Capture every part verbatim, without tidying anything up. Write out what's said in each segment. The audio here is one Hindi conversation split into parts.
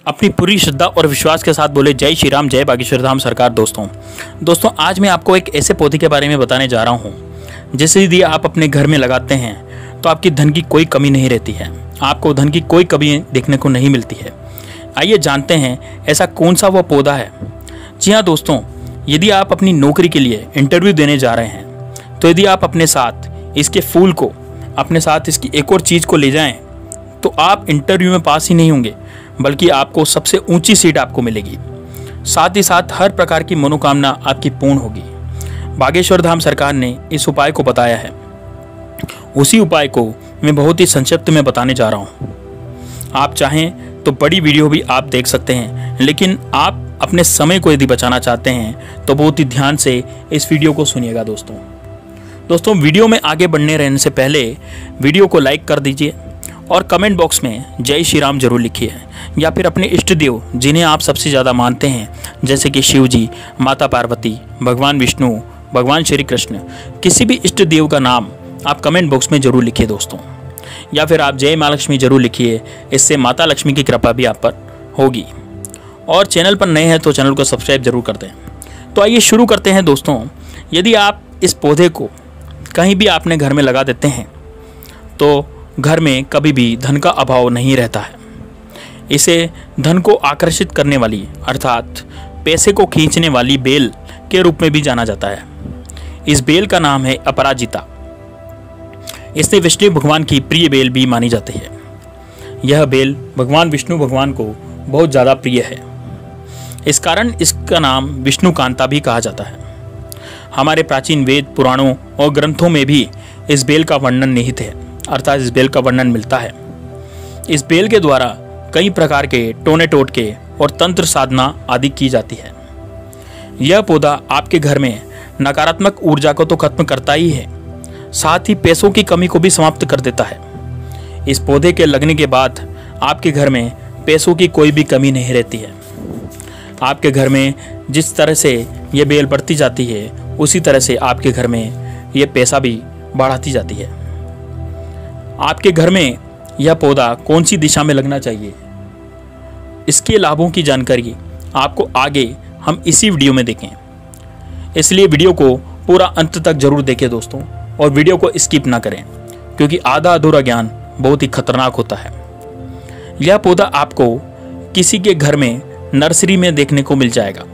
अपनी पूरी श्रद्धा और विश्वास के साथ बोले जय श्री राम, जय बागेश्वर धाम सरकार। दोस्तों दोस्तों आज मैं आपको एक ऐसे पौधे के बारे में बताने जा रहा हूँ जिसे यदि आप अपने घर में लगाते हैं तो आपकी धन की कोई कमी नहीं रहती है, आपको धन की कोई कमी देखने को नहीं मिलती है। आइए जानते हैं ऐसा कौन सा वो पौधा है। जी हाँ दोस्तों, यदि आप अपनी नौकरी के लिए इंटरव्यू देने जा रहे हैं तो यदि आप अपने साथ इसके फूल को, अपने साथ इसकी एक और चीज़ को ले जाएं तो आप इंटरव्यू में पास ही नहीं होंगे बल्कि आपको सबसे ऊंची सीट आपको मिलेगी। साथ ही साथ हर प्रकार की मनोकामना आपकी पूर्ण होगी। बागेश्वर धाम सरकार ने इस उपाय को बताया है। उसी उपाय को मैं बहुत ही संक्षिप्त में बताने जा रहा हूँ। आप चाहें तो बड़ी वीडियो भी आप देख सकते हैं, लेकिन आप अपने समय को यदि बचाना चाहते हैं तो बहुत ही ध्यान से इस वीडियो को सुनिएगा। दोस्तों दोस्तों वीडियो में आगे बढ़ने रहने से पहले वीडियो को लाइक कर दीजिए और कमेंट बॉक्स में जय श्री राम जरूर लिखिए, या फिर अपने इष्ट देव जिन्हें आप सबसे ज़्यादा मानते हैं जैसे कि शिव जी, माता पार्वती, भगवान विष्णु, भगवान श्री कृष्ण, किसी भी इष्ट देव का नाम आप कमेंट बॉक्स में जरूर लिखिए दोस्तों। या फिर आप जय माँ लक्ष्मी जरूर लिखिए, इससे माता लक्ष्मी की कृपा भी आप पर होगी। और चैनल पर नए हैं तो चैनल को सब्सक्राइब जरूर कर दें। तो आइए शुरू करते हैं दोस्तों। यदि आप इस पौधे को कहीं भी आपने घर में लगा देते हैं तो घर में कभी भी धन का अभाव नहीं रहता है। इसे धन को आकर्षित करने वाली अर्थात पैसे को खींचने वाली बेल के रूप में भी जाना जाता है। इस बेल का नाम है अपराजिता। इसे विष्णु भगवान की प्रिय बेल भी मानी जाती है। यह बेल भगवान विष्णु भगवान को बहुत ज़्यादा प्रिय है, इस कारण इसका नाम विष्णुकांता भी कहा जाता है। हमारे प्राचीन वेद, पुराणों और ग्रंथों में भी इस बेल का वर्णन निहित है, अर्थात इस बेल का वर्णन मिलता है। इस बेल के द्वारा कई प्रकार के टोने टोटके और तंत्र साधना आदि की जाती है। यह पौधा आपके घर में नकारात्मक ऊर्जा को तो खत्म करता ही है, साथ ही पैसों की कमी को भी समाप्त कर देता है। इस पौधे के लगने के बाद आपके घर में पैसों की कोई भी कमी नहीं रहती है। आपके घर में जिस तरह से यह बेल बढ़ती जाती है उसी तरह से आपके घर में यह पैसा भी बढ़ाती जाती है। आपके घर में यह पौधा कौन सी दिशा में लगना चाहिए, इसके लाभों की जानकारी आपको आगे हम इसी वीडियो में देखें, इसलिए वीडियो को पूरा अंत तक जरूर देखें दोस्तों, और वीडियो को स्किप ना करें क्योंकि आधा अधूरा ज्ञान बहुत ही खतरनाक होता है। यह पौधा आपको किसी के घर में नर्सरी में देखने को मिल जाएगा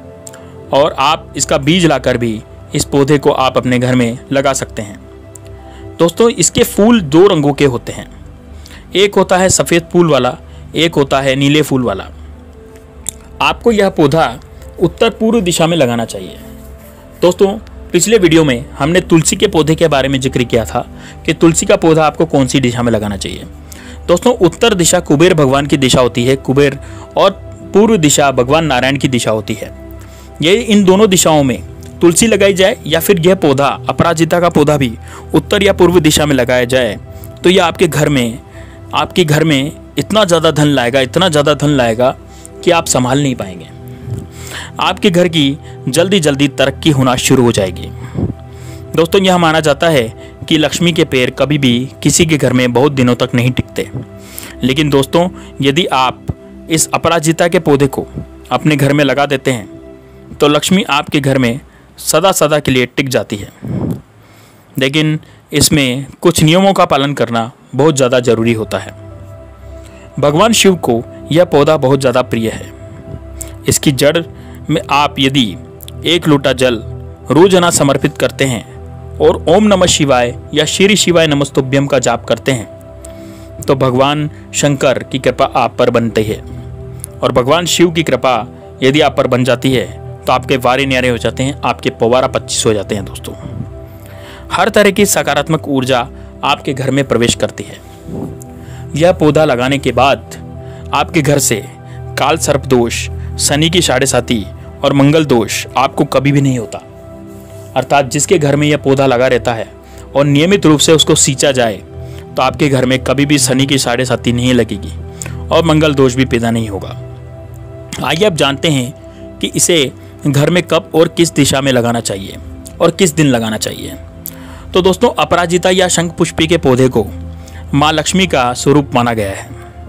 और आप इसका बीज लाकर भी इस पौधे को आप अपने घर में लगा सकते हैं। दोस्तों इसके फूल दो रंगों के होते हैं, एक होता है सफ़ेद फूल वाला, एक होता है नीले फूल वाला। आपको यह पौधा उत्तर पूर्व दिशा में लगाना चाहिए। दोस्तों पिछले वीडियो में हमने तुलसी के पौधे के बारे में जिक्र किया था कि तुलसी का पौधा आपको कौन सी दिशा में लगाना चाहिए। दोस्तों उत्तर दिशा कुबेर भगवान की दिशा होती है, कुबेर, और पूर्व दिशा भगवान नारायण की दिशा होती है। ये इन दोनों दिशाओं में तुलसी लगाई जाए या फिर यह पौधा अपराजिता का पौधा भी उत्तर या पूर्व दिशा में लगाया जाए तो यह आपके घर में आपके घर में इतना ज़्यादा धन लाएगा, इतना ज़्यादा धन लाएगा कि आप संभाल नहीं पाएंगे। आपके घर की जल्दी जल्दी तरक्की होना शुरू हो जाएगी। दोस्तों यह माना जाता है कि लक्ष्मी के पैर कभी भी किसी के घर में बहुत दिनों तक नहीं टिकते, लेकिन दोस्तों यदि आप इस अपराजिता के पौधे को अपने घर में लगा देते हैं तो लक्ष्मी आपके घर में सदा सदा के लिए टिक जाती है। लेकिन इसमें कुछ नियमों का पालन करना बहुत ज़्यादा ज़रूरी होता है। भगवान शिव को यह पौधा बहुत ज़्यादा प्रिय है। इसकी जड़ में आप यदि एक लोटा जल रोजाना समर्पित करते हैं और ओम नमः शिवाय या श्री शिवाय नमस्तुभ्यम का जाप करते हैं तो भगवान शंकर की कृपा आप पर बनती है, और भगवान शिव की कृपा यदि आप पर बन जाती है तो आपके वारे न्यारे हो जाते हैं, आपके पवारा पच्चीस हो जाते हैं। दोस्तों हर तरह की सकारात्मक ऊर्जा आपके घर में प्रवेश करती है। यह पौधा लगाने के बाद आपके घर से काल सर्प दोष, शनि की साढ़े साती और मंगल दोष आपको कभी भी नहीं होता। अर्थात जिसके घर में यह पौधा लगा रहता है और नियमित रूप से उसको सींचा जाए तो आपके घर में कभी भी शनि की साढ़े साती नहीं लगेगी और मंगल दोष भी पैदा नहीं होगा। आइए अब जानते हैं कि इसे घर में कब और किस दिशा में लगाना चाहिए और किस दिन लगाना चाहिए। तो दोस्तों अपराजिता या शंख पुष्पी के पौधे को माँ लक्ष्मी का स्वरूप माना गया है।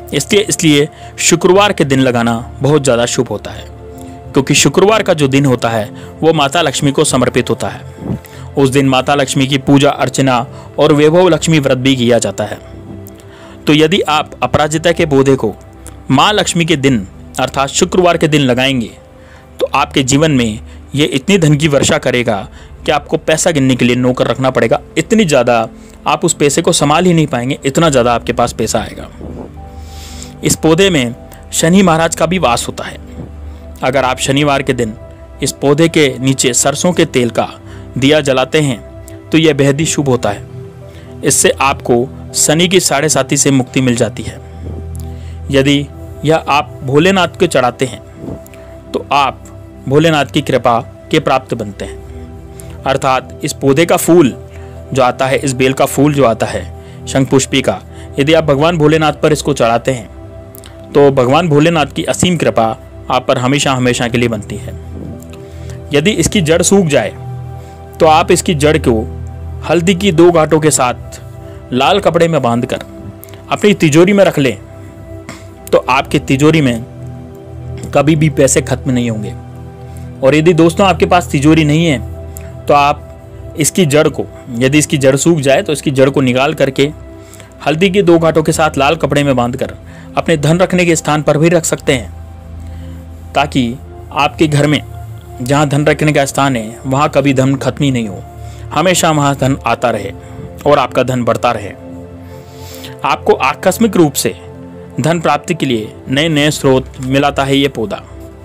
इसलिए इसलिए शुक्रवार के दिन लगाना बहुत ज़्यादा शुभ होता है, क्योंकि शुक्रवार का जो दिन होता है वो माता लक्ष्मी को समर्पित होता है। उस दिन माता लक्ष्मी की पूजा अर्चना और वैभव लक्ष्मी व्रत भी किया जाता है। तो यदि आप अपराजिता के पौधे को माँ लक्ष्मी के दिन अर्थात शुक्रवार के दिन लगाएंगे तो आपके जीवन में ये इतनी धन की वर्षा करेगा कि आपको पैसा गिनने के लिए नौकर रखना पड़ेगा। इतनी ज़्यादा आप उस पैसे को संभाल ही नहीं पाएंगे, इतना ज़्यादा आपके पास पैसा आएगा। इस पौधे में शनि महाराज का भी वास होता है। अगर आप शनिवार के दिन इस पौधे के नीचे सरसों के तेल का दिया जलाते हैं तो यह बेहद ही शुभ होता है। इससे आपको शनि की साढ़े साती से मुक्ति मिल जाती है। यदि यह आप भोलेनाथ को चढ़ाते हैं तो आप भोलेनाथ की कृपा के प्राप्त बनते हैं। अर्थात इस पौधे का फूल जो आता है, इस बेल का फूल जो आता है शंखपुष्पी का, यदि आप भगवान भोलेनाथ पर इसको चढ़ाते हैं तो भगवान भोलेनाथ की असीम कृपा आप पर हमेशा हमेशा के लिए बनती है। यदि इसकी जड़ सूख जाए तो आप इसकी जड़ को हल्दी की दो गांठों के साथ लाल कपड़े में बांधकर अपनी तिजोरी में रख लें तो आपकी तिजोरी में कभी भी पैसे खत्म नहीं होंगे। और यदि दोस्तों आपके पास तिजोरी नहीं है तो आप इसकी जड़ को, यदि इसकी जड़ सूख जाए तो इसकी जड़ को निकाल करके हल्दी के दो गांठों के साथ लाल कपड़े में बांधकर अपने धन रखने के स्थान पर भी रख सकते हैं, ताकि आपके घर में जहाँ धन रखने का स्थान है वहाँ कभी धन खत्म ही नहीं हो, हमेशा वहाँ धन आता रहे और आपका धन बढ़ता रहे। आपको आकस्मिक रूप से धन प्राप्ति के लिए नए नए स्रोत मिलाता है ये पौधा।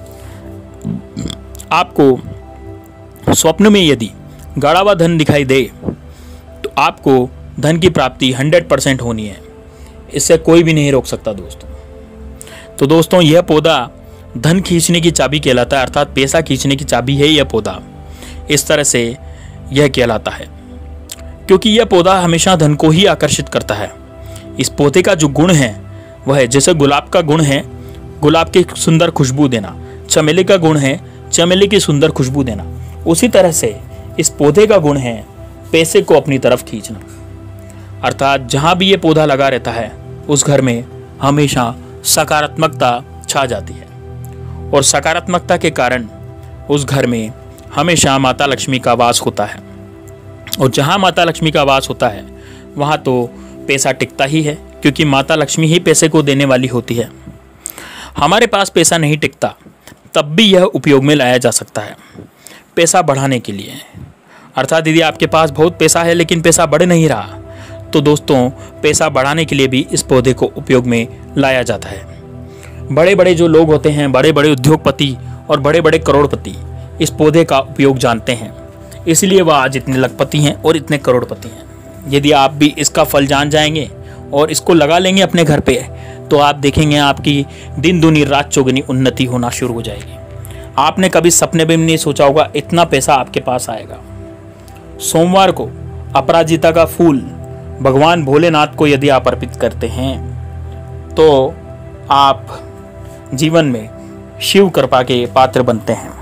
आपको स्वप्न में यदि गड़ा हुआ धन दिखाई दे तो आपको धन की प्राप्ति हंड्रेड परसेंट होनी है, इससे कोई भी नहीं रोक सकता दोस्तों। तो दोस्तों यह पौधा धन खींचने की चाबी कहलाता है, अर्थात पैसा खींचने की चाबी है यह पौधा। इस तरह से यह कहलाता है क्योंकि यह पौधा हमेशा धन को ही आकर्षित करता है। इस पौधे का जो गुण है वह है, जैसे गुलाब का गुण है गुलाब की सुंदर खुशबू देना, चमेली का गुण है चमेली की सुंदर खुशबू देना, उसी तरह से इस पौधे का गुण है पैसे को अपनी तरफ खींचना। अर्थात जहाँ भी ये पौधा लगा रहता है उस घर में हमेशा सकारात्मकता छा जाती है और सकारात्मकता के कारण उस घर में हमेशा माता लक्ष्मी का वास होता है। और जहाँ माता लक्ष्मी का वास होता है वहाँ तो पैसा टिकता ही है, क्योंकि माता लक्ष्मी ही पैसे को देने वाली होती है। हमारे पास पैसा नहीं टिकता तब भी यह उपयोग में लाया जा सकता है पैसा बढ़ाने के लिए। अर्थात यदि आपके पास बहुत पैसा है लेकिन पैसा बढ़ नहीं रहा तो दोस्तों पैसा बढ़ाने के लिए भी इस पौधे को उपयोग में लाया जाता है। बड़े बड़े जो लोग होते हैं, बड़े बड़े उद्योगपति और बड़े बड़े करोड़पति इस पौधे का उपयोग जानते हैं, इसलिए वह आज इतने लखपति हैं और इतने करोड़पति हैं। यदि आप भी इसका फल जान जाएंगे और इसको लगा लेंगे अपने घर पे तो आप देखेंगे आपकी दिन दूनी रात चौगुनी उन्नति होना शुरू हो जाएगी। आपने कभी सपने में भी नहीं सोचा होगा इतना पैसा आपके पास आएगा। सोमवार को अपराजिता का फूल भगवान भोलेनाथ को यदि आप अर्पित करते हैं तो आप जीवन में शिव कृपा के पात्र बनते हैं।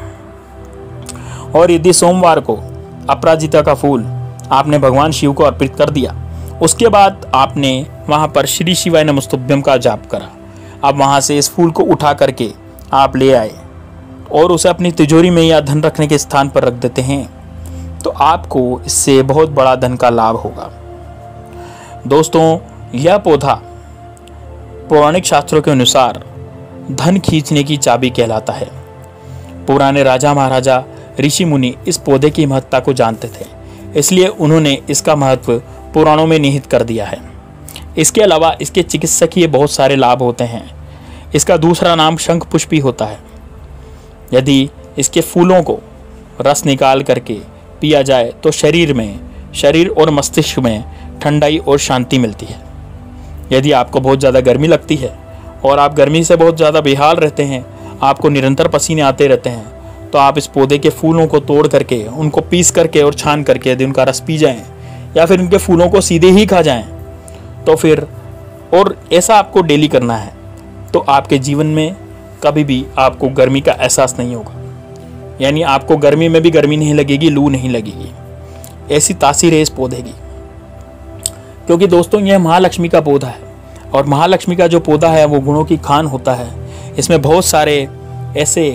और यदि सोमवार को अपराजिता का फूल आपने भगवान शिव को अर्पित कर दिया, उसके बाद आपने वहाँ पर श्री शिवाय नमस्तुभ्यम का जाप करा, अब वहाँ से इस फूल को उठा करके आप ले आए और उसे अपनी तिजोरी में या धन रखने के स्थान पर रख देते हैं तो आपको इससे बहुत बड़ा धन का लाभ होगा। दोस्तों यह पौधा पौराणिक शास्त्रों के अनुसार धन खींचने की चाबी कहलाता है। पुराने राजा महाराजा ऋषि मुनि इस पौधे की महत्ता को जानते थे, इसलिए उन्होंने इसका महत्व पुराणों में निहित कर दिया है। इसके अलावा इसके चिकित्सकीय बहुत सारे लाभ होते हैं। इसका दूसरा नाम शंखपुष्पी होता है। यदि इसके फूलों को रस निकाल करके पिया जाए तो शरीर में शरीर और मस्तिष्क में ठंडाई और शांति मिलती है। यदि आपको बहुत ज़्यादा गर्मी लगती है और आप गर्मी से बहुत ज़्यादा बेहाल रहते हैं, आपको निरंतर पसीने आते रहते हैं, तो आप इस पौधे के फूलों को तोड़ करके उनको पीस करके और छान करके यदि उनका रस पी जाएं या फिर उनके फूलों को सीधे ही खा जाएं तो फिर, और ऐसा आपको डेली करना है, तो आपके जीवन में कभी भी आपको गर्मी का एहसास नहीं होगा। यानी आपको गर्मी में भी गर्मी नहीं लगेगी, लू नहीं लगेगी। ऐसी तासीर है इस पौधे की, क्योंकि दोस्तों यह महालक्ष्मी का पौधा है। और महालक्ष्मी का जो पौधा है वो गुणों की खान होता है। इसमें बहुत सारे ऐसे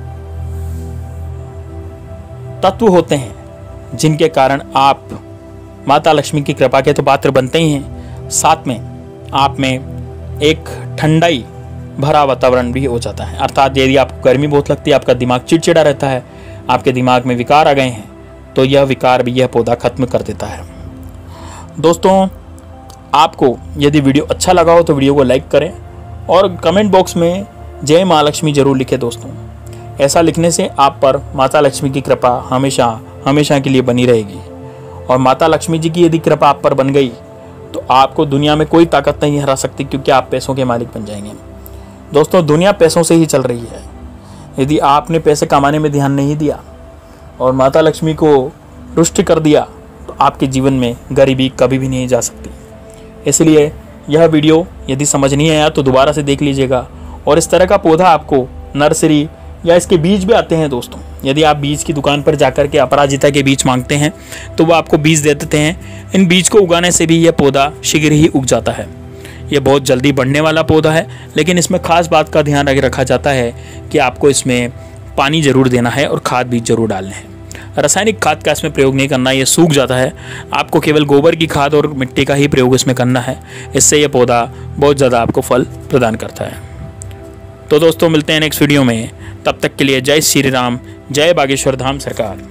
तत्व होते हैं जिनके कारण आप माता लक्ष्मी की कृपा के तो पात्र बनते ही हैं, साथ में आप में एक ठंडाई भरा वातावरण भी हो जाता है। अर्थात यदि आपको गर्मी बहुत लगती है, आपका दिमाग चिड़चिड़ा रहता है, आपके दिमाग में विकार आ गए हैं, तो यह विकार भी यह पौधा खत्म कर देता है। दोस्तों, आपको यदि वीडियो अच्छा लगा हो तो वीडियो को लाइक करें और कमेंट बॉक्स में जय माँ लक्ष्मी जरूर लिखें। दोस्तों, ऐसा लिखने से आप पर माता लक्ष्मी की कृपा हमेशा हमेशा के लिए बनी रहेगी। और माता लक्ष्मी जी की यदि कृपा आप पर बन गई तो आपको दुनिया में कोई ताकत नहीं हरा सकती, क्योंकि आप पैसों के मालिक बन जाएंगे। दोस्तों, दुनिया पैसों से ही चल रही है। यदि आपने पैसे कमाने में ध्यान नहीं दिया और माता लक्ष्मी को रुष्ट कर दिया तो आपके जीवन में गरीबी कभी भी नहीं जा सकती। इसलिए यह वीडियो यदि समझ नहीं आया तो दोबारा से देख लीजिएगा। और इस तरह का पौधा आपको नर्सरी या इसके बीज भी आते हैं। दोस्तों, यदि आप बीज की दुकान पर जाकर के अपराजिता के बीज मांगते हैं तो वो आपको बीज दे देते हैं। इन बीज को उगाने से भी यह पौधा शीघ्र ही उग जाता है। यह बहुत जल्दी बढ़ने वाला पौधा है, लेकिन इसमें खास बात का ध्यान रखा जाता है कि आपको इसमें पानी जरूर देना है और खाद बीज जरूर डालने हैं। रासायनिक खाद का इसमें प्रयोग नहीं करना, यह सूख जाता है। आपको केवल गोबर की खाद और मिट्टी का ही प्रयोग इसमें करना है। इससे यह पौधा बहुत ज़्यादा आपको फल प्रदान करता है। तो दोस्तों, मिलते हैं नेक्स्ट वीडियो में। तब तक के लिए जय श्री राम, जय बागेश्वर धाम सरकार।